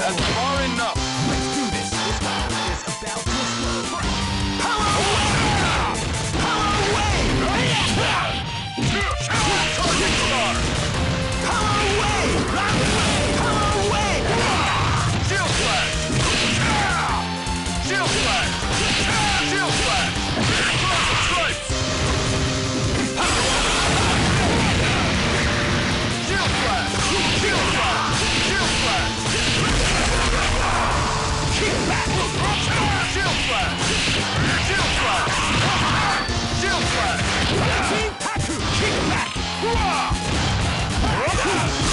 That's far enough. Let's do this. This battle is about to start. Power wave! Target star. Power wave! Power wave! Shield flash. Shield flash. Shield flash. Frozen stripes. Shield flash. Shield flash. Shield flash. Kick back! Shield flash. Shield flash. Shield flash. Team Taku! Kick back!